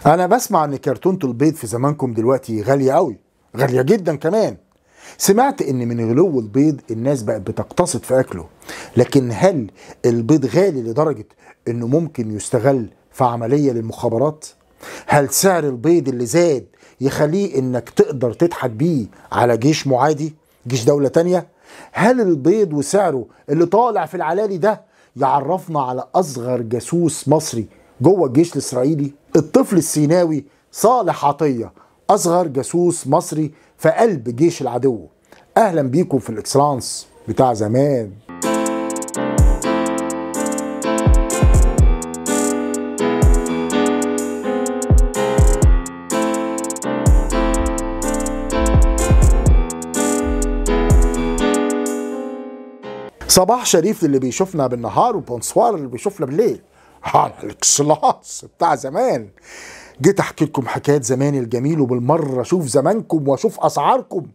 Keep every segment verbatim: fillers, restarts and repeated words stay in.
انا بسمع ان كرتونة البيض في زمانكم دلوقتي غالية قوي، غالية جدا كمان. سمعت ان من غلو البيض الناس بقت بتقتصد في اكله، لكن هل البيض غالي لدرجة انه ممكن يستغل في عملية للمخابرات؟ هل سعر البيض اللي زاد يخليه انك تقدر تضحك بيه على جيش معادي، جيش دولة تانية؟ هل البيض وسعره اللي طالع في العلالي ده يعرفنا على اصغر جاسوس مصري جوه الجيش الاسرائيلي؟ الطفل السيناوي صالح عطية اصغر جاسوس مصري في قلب جيش العدو. اهلا بيكم في الاكسلانس بتاع زمان. صباح شريف للي بيشوفنا بالنهار وبونسوار اللي بيشوفنا بالليل. على الاكسلانس بتاع زمان. جيت احكي لكم حكايات زمان الجميل، وبالمره اشوف زمانكم واشوف اسعاركم.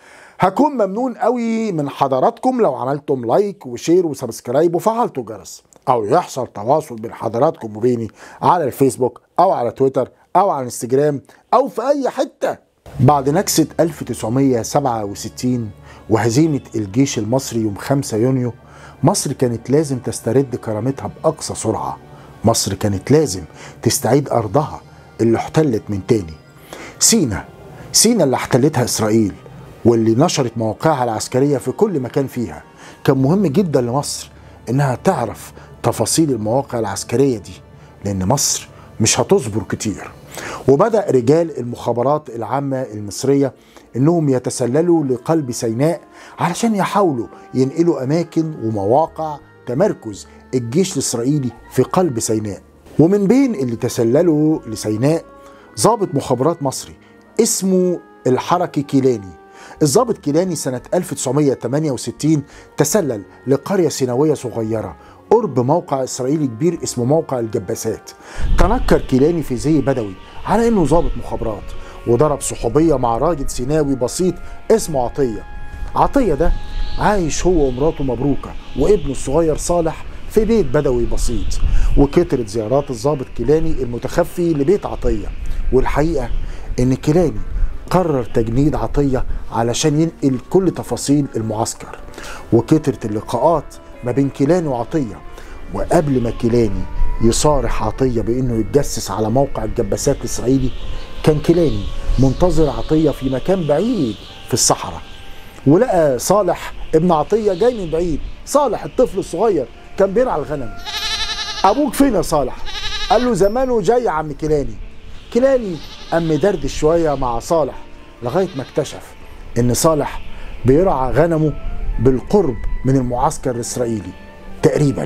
هكون ممنون قوي من حضراتكم لو عملتم لايك وشير وسبسكرايب وفعلتوا الجرس، او يحصل تواصل بين حضراتكم وبيني على الفيسبوك او على تويتر او على الانستجرام او في اي حته. بعد نكسة ألف وتسعمية وسبعة وستين وهزيمة الجيش المصري يوم خمسة يونيو، مصر كانت لازم تسترد كرامتها بأقصى سرعة. مصر كانت لازم تستعيد أرضها اللي احتلت من تاني. سينا سينا اللي احتلتها إسرائيل واللي نشرت مواقعها العسكرية في كل مكان فيها. كان مهم جدا لمصر إنها تعرف تفاصيل المواقع العسكرية دي، لأن مصر مش هتصبر كتير. وبدأ رجال المخابرات العامة المصرية إنهم يتسللوا لقلب سيناء علشان يحاولوا ينقلوا أماكن ومواقع تمركز الجيش الإسرائيلي في قلب سيناء. ومن بين اللي تسللوا لسيناء ضابط مخابرات مصري اسمه الحركي كيلاني. الضابط كيلاني سنة ألف وتسعمية وتمانية وستين تسلل لقرية سيناوية صغيرة قرب موقع إسرائيلي كبير اسمه موقع الجباسات. تنكر كيلاني في زي بدوي على إنه ضابط مخابرات، وضرب صحوبية مع راجل سيناوي بسيط اسمه عطية. عطية ده عايش هو ومراته مبروكة وابنه الصغير صالح في بيت بدوي بسيط. وكترت زيارات الضابط كيلاني المتخفي لبيت عطية، والحقيقة إن كيلاني قرر تجنيد عطية علشان ينقل كل تفاصيل المعسكر. وكترت اللقاءات ما بين كيلاني وعطية، وقبل ما كيلاني يصارح عطية بأنه يتجسس على موقع الجباسات الإسرائيلي، كان كيلاني منتظر عطية في مكان بعيد في الصحراء، ولقى صالح ابن عطية جاي من بعيد. صالح الطفل الصغير كان بيرعى الغنم. أبوك فين يا صالح؟ قال له زمانه جاي يا عم كيلاني. كيلاني قام مدردش شوية مع صالح لغاية ما اكتشف إن صالح بيرعى غنمه بالقرب من المعسكر الإسرائيلي تقريبا.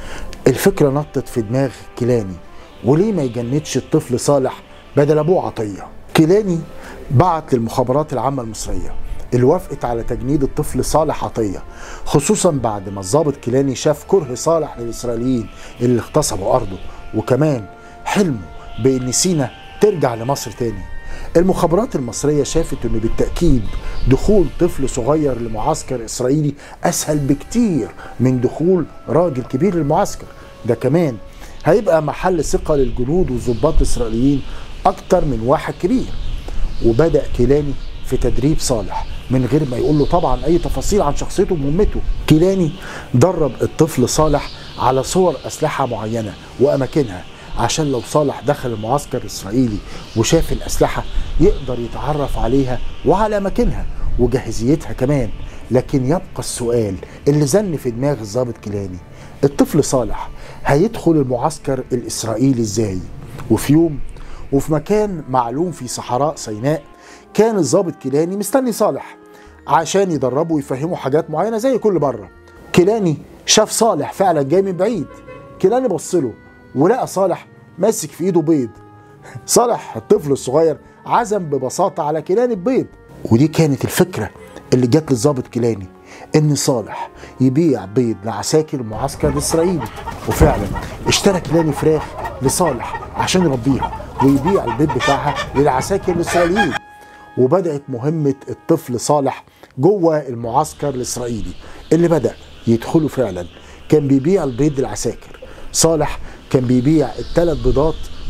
الفكرة نطت في دماغ كيلاني، وليه ما يجندش الطفل صالح بدل أبوه عطية؟ كيلاني بعت للمخابرات العامة المصرية اللي وافقت على تجنيد الطفل صالح عطية، خصوصا بعد ما الضابط كيلاني شاف كره صالح للإسرائيليين اللي اغتصبوا أرضه، وكمان حلمه بأن سينا ترجع لمصر تاني. المخابرات المصرية شافت انه بالتأكيد دخول طفل صغير لمعسكر اسرائيلي اسهل بكتير من دخول راجل كبير للمعسكر ده. كمان هيبقى محل ثقة للجنود والضباط الاسرائيليين اكتر من واحد كبير. وبدأ كيلاني في تدريب صالح من غير ما يقول له طبعا اي تفاصيل عن شخصيته ومهمته. كيلاني درب الطفل صالح على صور اسلحة معينة واماكنها، عشان لو صالح دخل المعسكر الإسرائيلي وشاف الأسلحة يقدر يتعرف عليها وعلى مكانها وجاهزيتها كمان. لكن يبقى السؤال اللي زن في دماغ الضابط كيلاني، الطفل صالح هيدخل المعسكر الإسرائيلي ازاي؟ وفي يوم وفي مكان معلوم في صحراء سيناء كان الضابط كيلاني مستني صالح عشان يدربه ويفهمه حاجات معينة زي كل مرة. كيلاني شاف صالح فعلا جاي من بعيد. كيلاني بصله ولقى صالح ماسك في ايده بيض. صالح الطفل الصغير عزم ببساطة على كيلاني ببيض، ودي كانت الفكرة اللي جت للضابط كيلاني، ان صالح يبيع بيض لعساكر المعسكر الاسرائيلي. وفعلا اشترى كيلاني فراخ لصالح عشان يربيها ويبيع البيض بتاعها للعساكر الاسرائيليين. وبدأت مهمة الطفل صالح جوه المعسكر الاسرائيلي اللي بدأ يدخله فعلا. كان بيبيع البيض للعساكر. صالح كان بيبيع الثلاث بيضات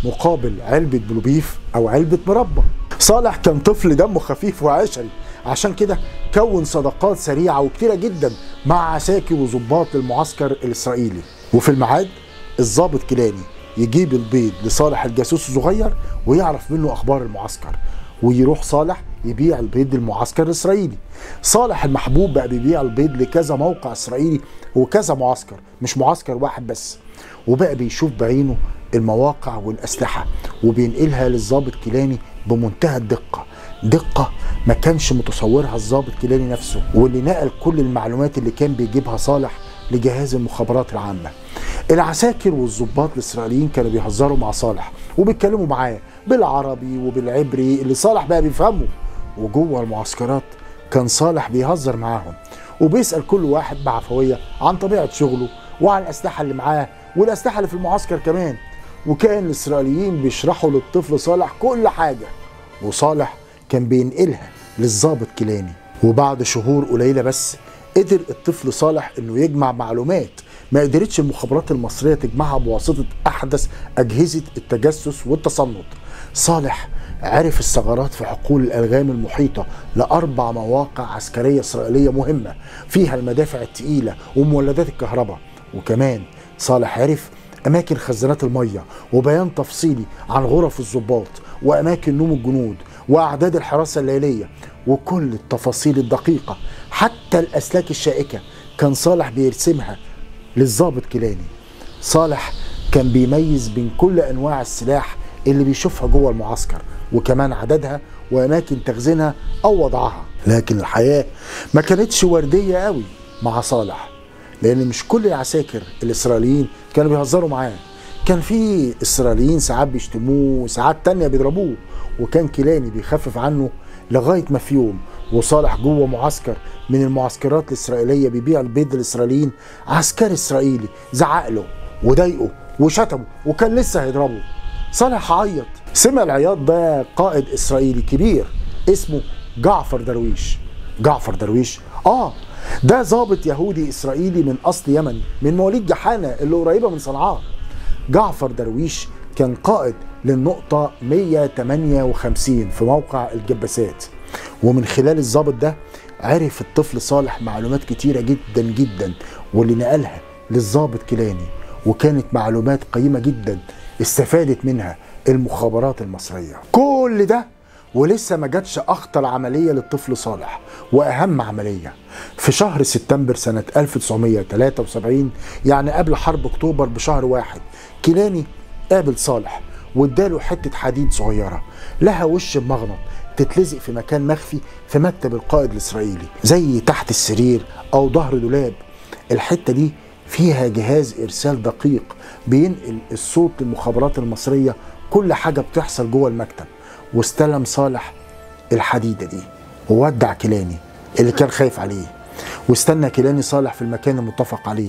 مقابل علبة بلوبيف أو علبة مربى. صالح كان طفل دمه خفيف وعشري، عشان كده كون صداقات سريعة وكتيرة جدا مع عساكر وضباط المعسكر الإسرائيلي. وفي الميعاد الضابط كيلاني يجيب البيض لصالح الجاسوس الصغير ويعرف منه أخبار المعسكر، ويروح صالح يبيع البيض للمعسكر الإسرائيلي. صالح المحبوب بقى بيبيع البيض لكذا موقع إسرائيلي وكذا معسكر، مش معسكر واحد بس، وبقى بيشوف بعينه المواقع والأسلحة وبينقلها للضابط كيلاني بمنتهى الدقة، دقة ما كانش متصورها الضابط كيلاني نفسه، واللي نقل كل المعلومات اللي كان بيجيبها صالح لجهاز المخابرات العامة. العساكر والضباط الإسرائيليين كانوا بيهزروا مع صالح وبيتكلموا معاه بالعربي وبالعبري اللي صالح بقى بيفهمه، وجوه المعسكرات كان صالح بيهزر معاهم وبيسأل كل واحد بعفوية عن طبيعة شغله وعن الأسلحة اللي معاه والأسلحة اللي في المعسكر كمان. وكان الإسرائيليين بيشرحوا للطفل صالح كل حاجة، وصالح كان بينقلها للضابط كيلاني. وبعد شهور قليلة بس قدر الطفل صالح انه يجمع معلومات ما قدرتش المخابرات المصرية تجمعها بواسطة احدث اجهزة التجسس والتصنت. صالح عرف الثغرات في حقول الالغام المحيطة لاربع مواقع عسكرية اسرائيلية مهمة فيها المدافع التقيلة ومولدات الكهرباء. وكمان صالح عرف اماكن خزانات المية وبيان تفصيلي عن غرف الضباط واماكن نوم الجنود واعداد الحراسة الليلية وكل التفاصيل الدقيقة، حتى الاسلاك الشائكة كان صالح بيرسمها للضابط كيلاني. صالح كان بيميز بين كل انواع السلاح اللي بيشوفها جوه المعسكر وكمان عددها واماكن تخزينها او وضعها. لكن الحياة ما كانتش وردية قوي مع صالح، لان مش كل العساكر الاسرائيليين كانوا بيهزروا معاه. كان في اسرائيليين ساعات بيشتموه وساعات تانية بيضربوه، وكان كيلاني بيخفف عنه لغاية ما في يوم وصالح جوه معسكر من المعسكرات الإسرائيلية بيبيع البيض للإسرائيليين، عسكري إسرائيلي زعق له وضايقه وشتمه وكان لسه هيضربه. صالح عيط. سمع العياط ده قائد إسرائيلي كبير اسمه جعفر درويش. جعفر درويش آه ده ضابط يهودي إسرائيلي من أصل يمني من مواليد جحانة اللي قريبة من صنعاء. جعفر درويش كان قائد للنقطة مية وتمانية وخمسين في موقع الجباسات، ومن خلال الضابط ده عرف الطفل صالح معلومات كتيرة جدا جدا واللي نقلها للضابط كيلاني، وكانت معلومات قيمة جدا استفادت منها المخابرات المصرية. كل ده ولسه ما جاتش أخطر عملية للطفل صالح وأهم عملية. في شهر سبتمبر سنة ألف وتسعمية وتلاتة وسبعين، يعني قبل حرب أكتوبر بشهر واحد، كيلاني قابل صالح واداله حتة حديد صغيرة لها وش بمغنط تتلزق في مكان مخفي في مكتب القائد الإسرائيلي زي تحت السرير أو ظهر دولاب. الحتة دي فيها جهاز إرسال دقيق بينقل الصوت للمخابرات المصرية كل حاجة بتحصل جوه المكتب. واستلم صالح الحديدة دي وودع كيلاني اللي كان خايف عليه، واستنى كيلاني صالح في المكان المتفق عليه.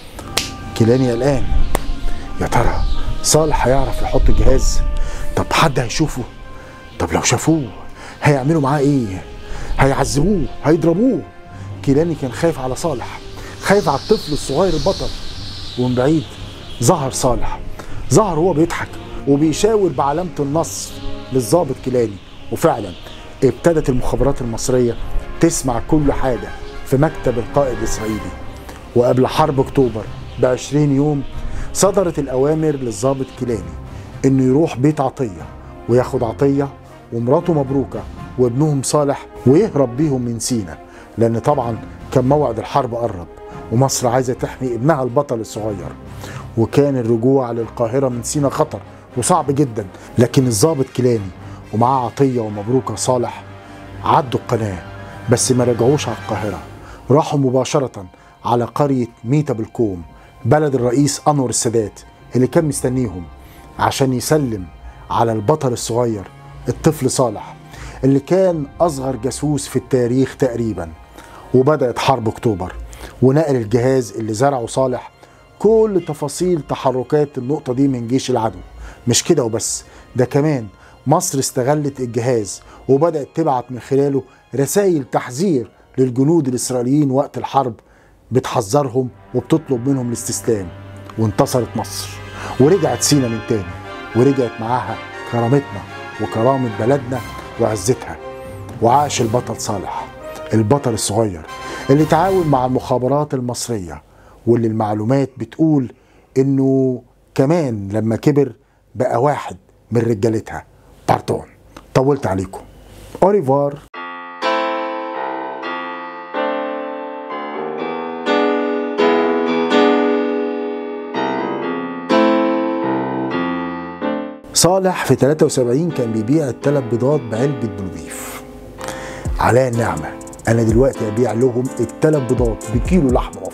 كيلاني قلقان، يا ترى صالح هيعرف يحط الجهاز؟ طب حد هيشوفه؟ طب لو شافوه هيعملوا معاه ايه؟ هيعذبوه؟ هيضربوه؟ كيلاني كان خايف على صالح، خايف على الطفل الصغير البطل. ومن بعيد ظهر صالح، ظهر هو بيضحك وبيشاور بعلامة النصر للضابط كيلاني. وفعلا ابتدت المخابرات المصرية تسمع كل حاجة في مكتب القائد الإسرائيلي. وقبل حرب أكتوبر بعشرين يوم صدرت الأوامر للضابط كيلاني إنه يروح بيت عطية وياخد عطية ومراته مبروكة وابنهم صالح ويهرب بيهم من سينا، لأن طبعا كان موعد الحرب قرب ومصر عايزة تحمي ابنها البطل الصغير. وكان الرجوع للقاهرة من سينا خطر وصعب جدا، لكن الضابط كيلاني ومعاه عطية ومبروكة صالح عدوا القناة، بس ما رجعوش على القاهرة، راحوا مباشرة على قرية ميتا بالكوم بلد الرئيس أنور السادات اللي كان مستنيهم عشان يسلم على البطل الصغير الطفل صالح اللي كان أصغر جاسوس في التاريخ تقريبا. وبدأت حرب أكتوبر ونقل الجهاز اللي زرعه صالح كل تفاصيل تحركات النقطة دي من جيش العدو. مش كده وبس، ده كمان مصر استغلت الجهاز وبدأت تبعت من خلاله رسائل تحذير للجنود الإسرائيليين وقت الحرب، بتحذرهم وبتطلب منهم الاستسلام. وانتصرت مصر ورجعت سينا من تاني ورجعت معاها كرامتنا وكرامة بلدنا وعزتها. وعاش البطل صالح، البطل الصغير اللي تعاون مع المخابرات المصرية، واللي المعلومات بتقول انه كمان لما كبر بقى واحد من رجالتها. باردون، طولت عليكم. اوريفوار. صالح في ثلاثة وسبعين كان بيبيع الثلاث بيضات بعلبة بلوبيف. على النعمة أنا دلوقتي أبيع لهم الثلاث بيضات بكيلو لحمة